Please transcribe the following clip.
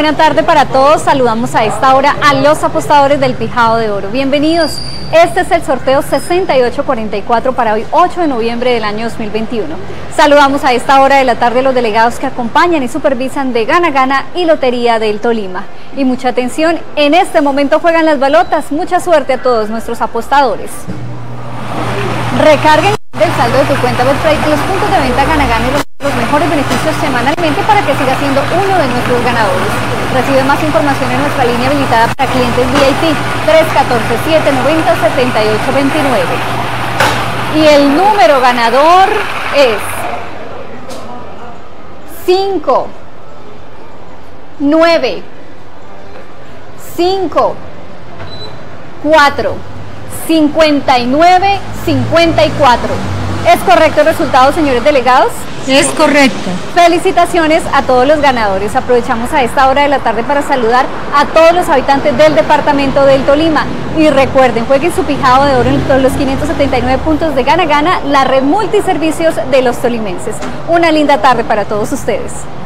buena tarde para todos. Saludamos a esta hora a los apostadores del Pijao de Oro. Bienvenidos. Este es el sorteo 6844 para hoy, 8 de noviembre del año 2021. Saludamos a esta hora de la tarde a los delegados que acompañan y supervisan de Gana Gana y Lotería del Tolima. Y mucha atención, en este momento juegan las balotas. Mucha suerte a todos nuestros apostadores. Recarguen del saldo de tu cuenta Betplay en los puntos de venta Gana Gana y los mejores beneficios semanalmente para que siga siendo uno de nuestros ganadores. Recibe más información en nuestra línea habilitada para clientes VIP 314-790-7829. Y el número ganador es 5, 9, 5, 4, 59, 54. ¿Es correcto el resultado, señores delegados? Es correcto. Felicitaciones a todos los ganadores. Aprovechamos a esta hora de la tarde para saludar a todos los habitantes del departamento del Tolima. Y recuerden, jueguen su Pijao de Oro en todos los 579 puntos de Gana Gana, la red multiservicios de los tolimenses. Una linda tarde para todos ustedes.